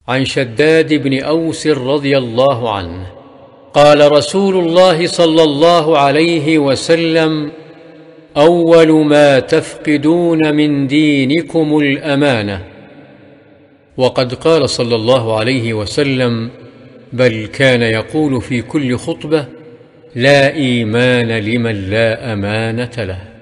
عن شداد بن أوس رضي الله عنه قال رسول الله صلى الله عليه وسلم: أول ما تفقدون من دينكم الأمانة. وقد قال صلى الله عليه وسلم: بل كان يقول في كل خطبة: لا إيمان لمن لا أمانة له.